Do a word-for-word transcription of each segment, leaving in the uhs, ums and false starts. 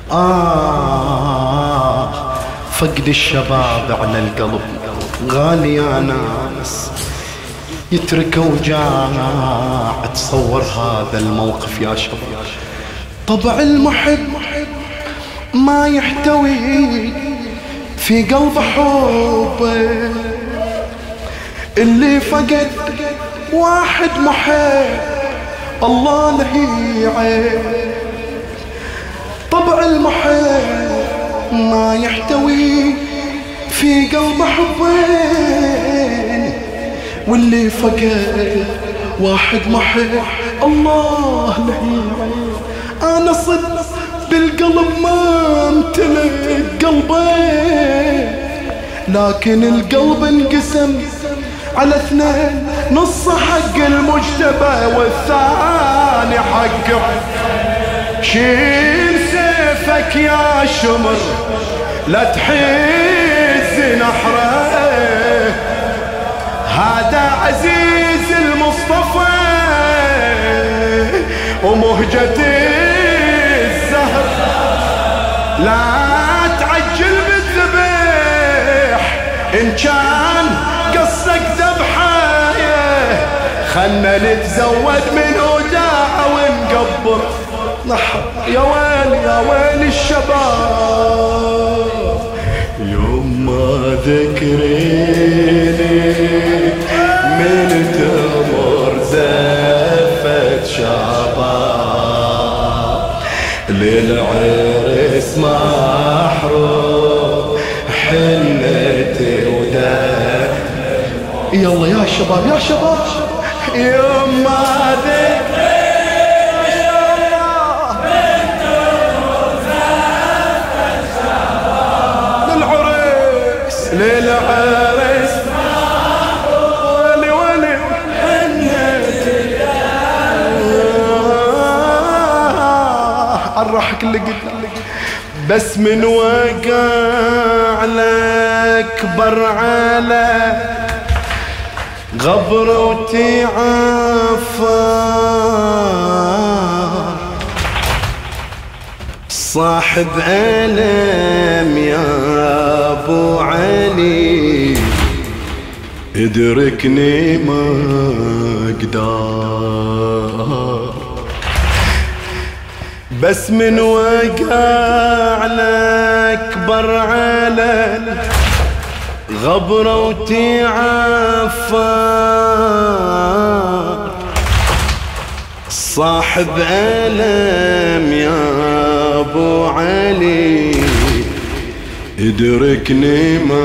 آه فقد الشباب على القلب غالي يا ناس، يترك وجاع. تصور هذا الموقف يا شباب. طبع المحب ما يحتوي في قلب حبه، اللي فقد واحد محب الله له يعين. طبع المحب ما يحتوي في قلب حبين، واللي فقد واحد محب الله له يعين. انا صدق بالقلب ما امتلك قلبين، لكن القلب انقسم على اثنين، نص حق المجتبى والثاني حق. شيل سيفك يا شمر لا تحز نحره، هذا عزيز المصطفى ومهجتي الزهر. لا تعجل بالذبح إن كان قصك ذبحه، خلنا نتزود من وداع ونقبر نحر. يا ويل يا ويل الشباب يوم ما ذكريني من تمر زفت شباب، للعرس محروم حنتي وداع. يلا يا شباب يا شباب يوم ما ذكريني للعرس ولي ولي حنتي الرحك اللي قد بس من وقع لأكبر على غبر وتعافى، صاحب ألم يا أبو علي، ادركني ما اقدر. بس من وقع لأكبر على غبرة وتعافى، صاحب ألم يا أبو علي، ادركني ما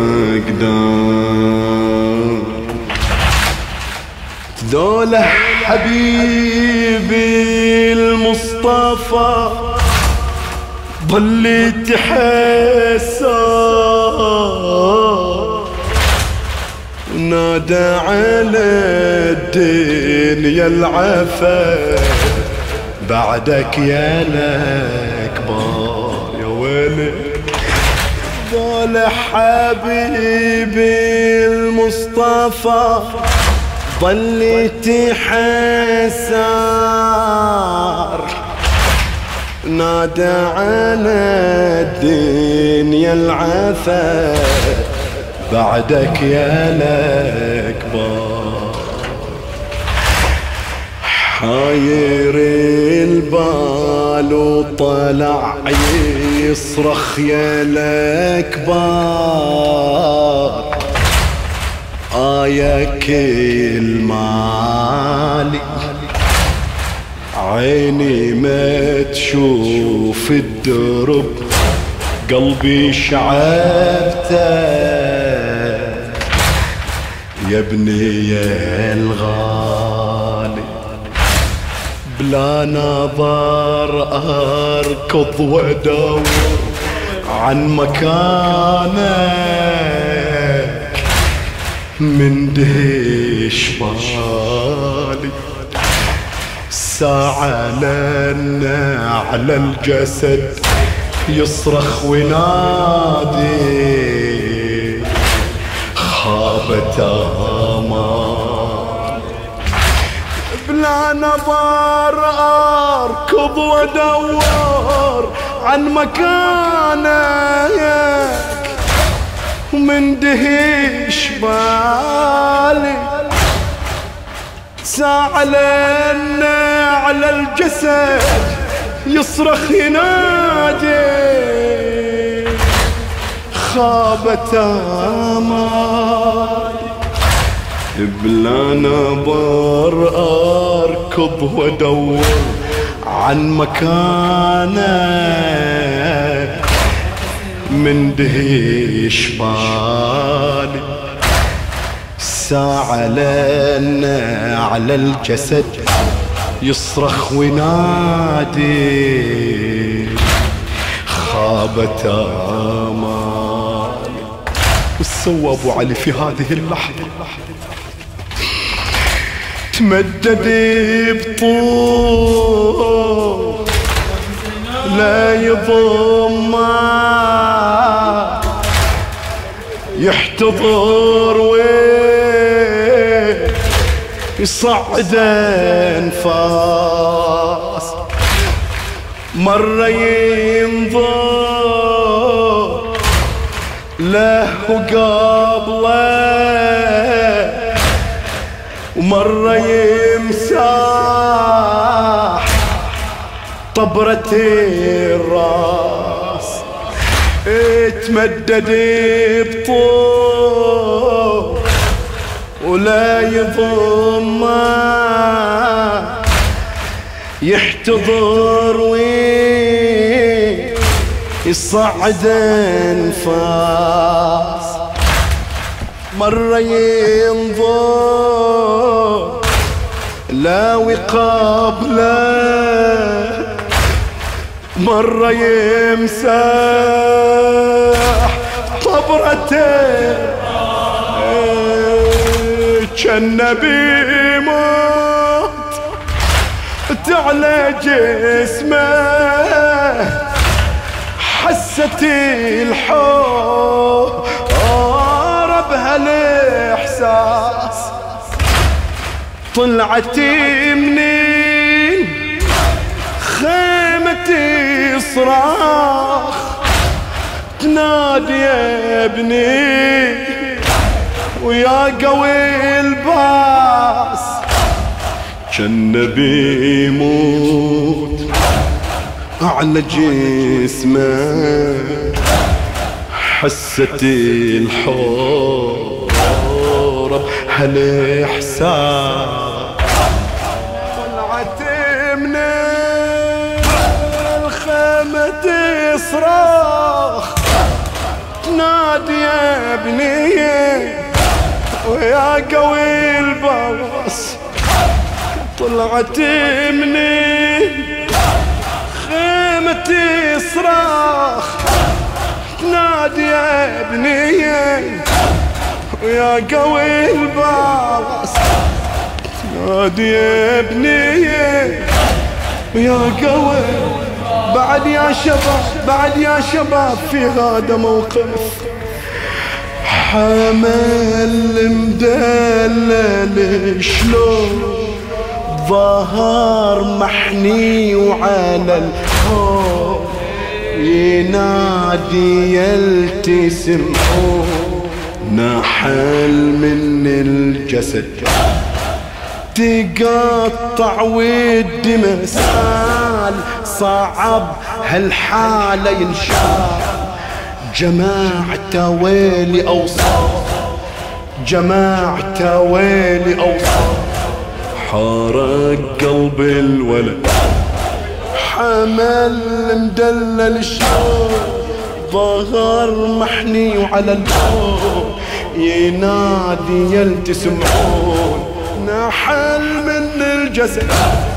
اقدر. ذولا حبيبي المصطفى ظليت حسار، نادى على الدنيا العفا بعدك يا الأكبر. يا ويلي ذولا حبيبي المصطفى ظليت حسار، نادى على الدنيا العفا بعدك يا الأكبر. حاير البال وطلع يصرخ يا الأكبر، آية كل مالي عيني ما تشوف الدرب، قلبي شعبته يا ابني يا الغالي، بلا نظر اركض وادور عن مكانك من دهش بالي. ساعة لنا على الجسد يصرخ وينادي، خابت امان بلا نظر اركض وادور عن مكانك ومن دهيش بالي ساعة لنا على الجسد يصرخ ينادي خابت آمال بلا نبر أركض وأدور عن مكانك من دهيش بالي ساعة لنا على الجسد يصرخ وينادي خابت آمالي. وش سوى ابو علي في هذه اللحظة؟ تمدد بطول لا يضم يحتضر وين يصعد انفاس مرة ينظر له وقابله ومرة يمسح طبرة الراس اتمدد بطول ولا يضم يحتضر ويصعد انفاس مرة ينظر لا وقابله مرة يمسح طبرته كان بيموت تعلى جسمه حست الحب بهالاحساس طلعت منين خيمتي صراخ تنادي يا ابني ويا قوي الباس كان بيموت على جسمه حست الحب هالاحساس طلعت من الخيمة تصرخ تنادي يا ابني ويا قوي الباس طلعت من الخيمة تصرخ تنادي يا ابني ويا قوي الباس تنادي يا ابني ويا قوي بعد يا شباب بعد يا شباب في هذا موقف حمل مدلل شلون ظهر محني وعلى الحوض ينادي يلتسم نحل من الجسد تقطع والدم سال صعب هالحالة ينشال جماعة ويلي أوصاف جماعة ويلي أوصاف حرق قلب الولد حمل مدلل الشوق ظهر محني وعلى الفوق ينادي يلتسمعون نحل من الجسد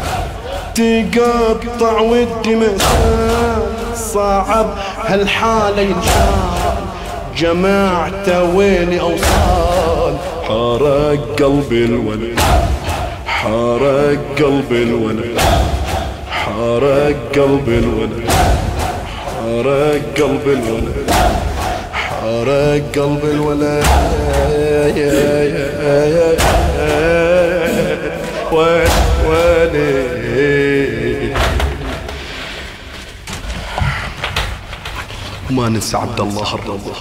تقطع والدم صعب هالحالة ينشال جماعة ويلي أوصال حرق قلب الولد حرق قلب الولد حرق قلب الولد حرق قلب الولد حرق قلب الولد يا يا يا ولي ما ننسى عبد الله الرضا.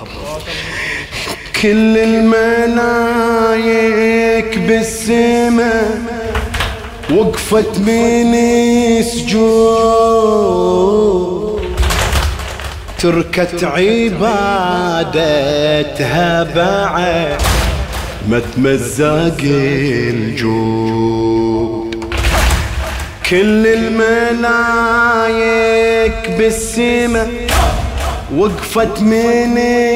كل الملايك بالسماء وقفت من سجود، تركت عبادتها بعد ما تمزق الجود. كل الملايك بالسماء وقفت من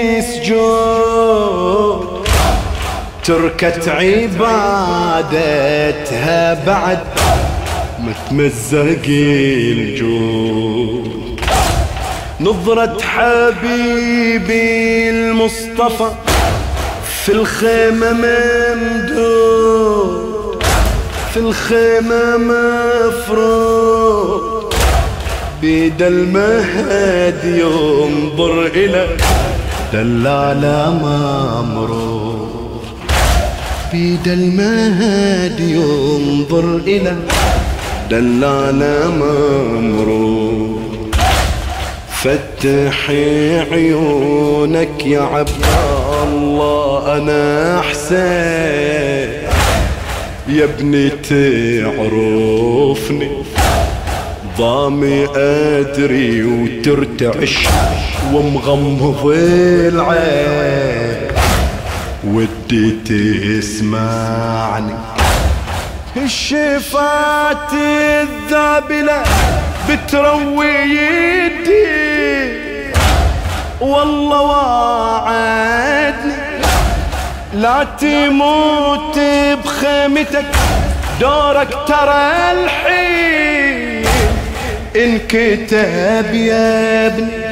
سجود، تركت عبادتها بعد ما تمزق الجود. نظرة حبيبي المصطفى في الخيمة ممدود، في الخيمة مفروض، بيد المهد ينظر إلى دلالة ممرود، بيد المهد ينظر إلى دلالة ممرود. فتحي عيونك يا عبد الله أنا أحسن، يا ابني تعرفني ضامي أدري وترتعش ومغمض العين، ودي تسمعني. الشفات الذابلة بتروي يدي والله وعدني لا تموت بخيمتك، دورك ترى الحين انكتب يا ابني.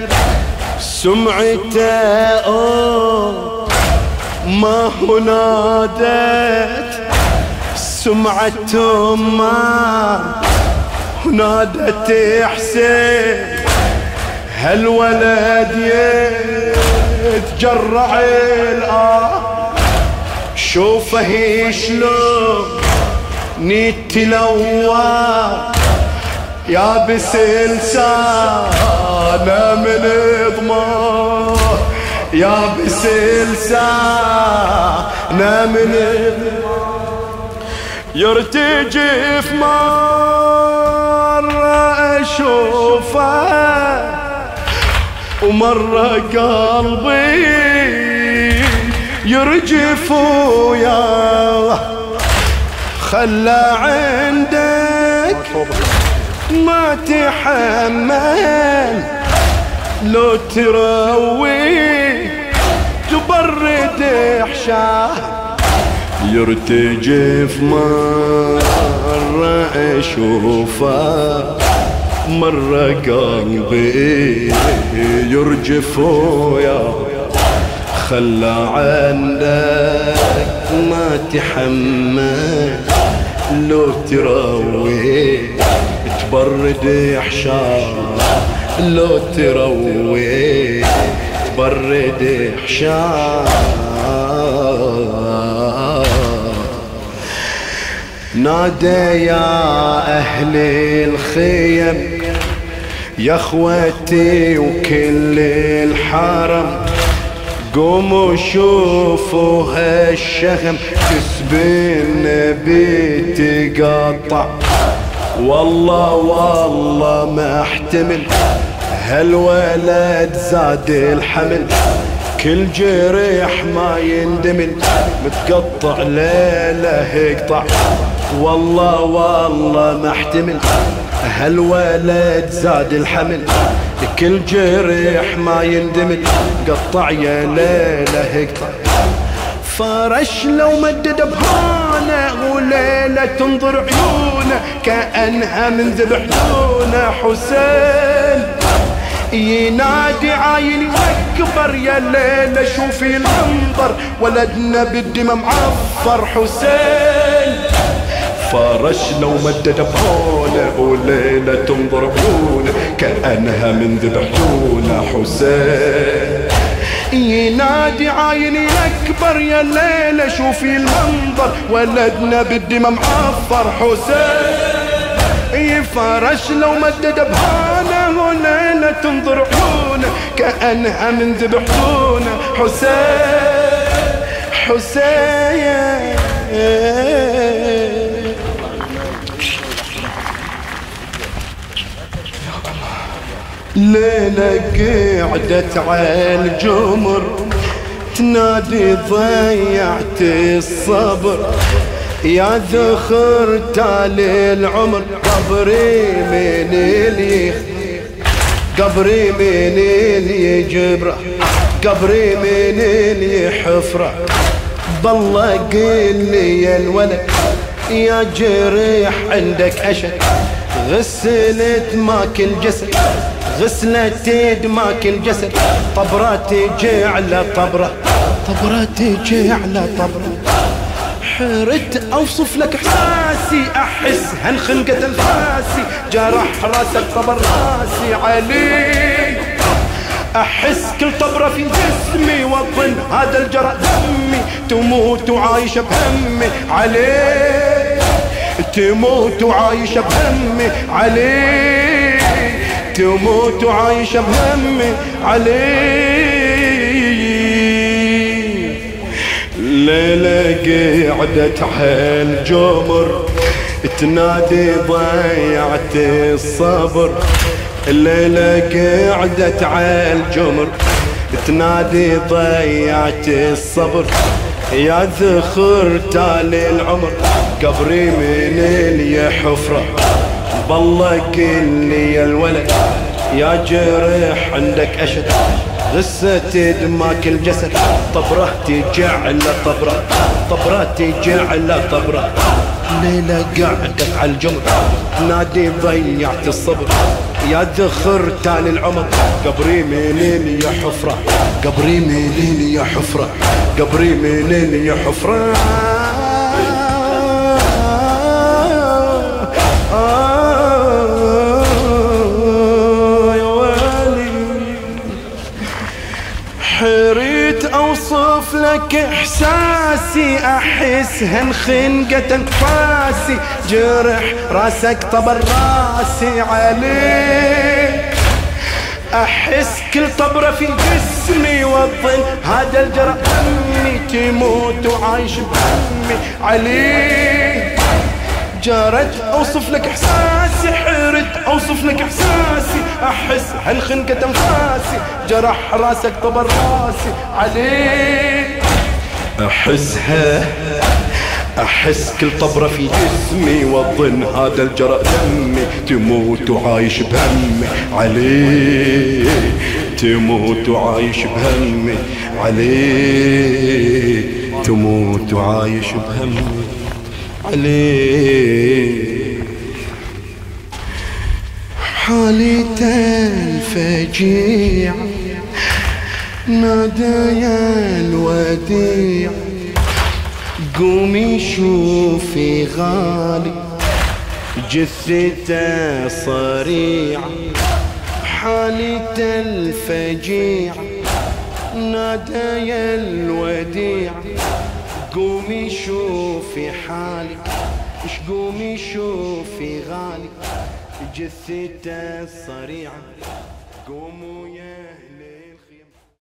سمعته ما هو نادت، سمعته ما نادت حسين، هالولد يتجرع الآه، شوفه شلون نتلوى يابس لسانه من ضماه، يابس لسانه من ضماه. يرتجف مرة أشوفه ومرة قلبي يرجف وياه، خلى عندك ما تحمل لو تروي تبرد حشاه. يرتجف مرة أشوفه مرة قلبي يرجف وياه، خلى عندك ما تحمل لو تروي تبرد حشاه، لو تروي تبرد حشاه. نادى يا أهل الخيم يا اخوتي وكل الحرم، قوموا شوفوا هالشهم كسب النبي تقطع، والله والله ما احتمل هالولد زاد الحمل، كل جريح ما يندمل متقطع ليله يقطع، والله والله ما احتمل هالولد زاد الحمل، كل جريح ما يندمل قطع يا ليله يقطع. فرش لو مدد بهانه وليله تنظر عيونه كأنها من ذبحونه، حسين ينادي عايني واكبر يا ليلة شوفي المنظر ولدنا بالدمى معفر حسين. فرش لو مدد بهونه وليلة تنظر عيونه كأنها من ذبحونه، حسين ينادي عايني اكبر يا ليلة شوفي المنظر ولدنا بالدمى معفر حسين. فرش لو مدد بهانه وليلة تنظر عيونه كأنها من ذبحونا. حسين حسين ليلة قعدت على الجمر تنادي ضيعت الصبر يا ذخر تالي العمر. قبري من اللي قبري من اللي يجبره قبري من اللي يحفره. بالله قل لي يا الولد يا جريح عندك أشد غسلت ماكل جسد غسلت دماك الجسد. طبرة تجي على طبرة طبرة تجي على طبرة. حرت اوصف لك احساسي احس هالخنقة انفاسي. جرح راسك طبر راسي علي احس كل طبرة في جسمي واظن هذا الجرح دمي. تموت وعايشة بهمي علي تموت وعايشة بهمي علي تموت وعايشة بهمي علي. ليلة قعدت حيل جمر تنادي ضيعت الصبر. الليلة قعدت عيل جمر تنادي ضيعت الصبر يا ذخر تالي العمر. قبري من اللي حفرة بالله قل لي يا الولد يا جريح عندك أشد غسة دماك الجسد. طبرة تجي على طبرة طبرة تجي على طبرة. ليلة قعدت على الجمر نادي ضيعت الصبر يا ذخر تالي العمر. قبري من اللي حفرة قبري من اللي حفرة قبري من اللي حفرة. حريت اوصف لك احساسي احس هالخنقة انفاسي. جرح راسك طبر راسي عليك احس كل طبرة في جسمي واظن هذا الجرح دمي. تموت وعايش بهمي عليك جرت اوصف لك احساسي. حرت اوصف لك احساسي احس هالخنقة انفاسي. جرح راسك طبر راسي عليك احسها احس كل طبرة في جسمي واظن هذا الجرح دمي. تموت وعايش بهمي عليك تموت وعايش بهمي عليك تموت وعايش بهمي عليك. حالة الفجيع نادى يا الوديع قومي شوفي غالي جثته صريع. حالة الفجيع نادى يا الوديع قومي شوفي حالي اش قومي شوفي غالي جثته صريعة. قوموا يا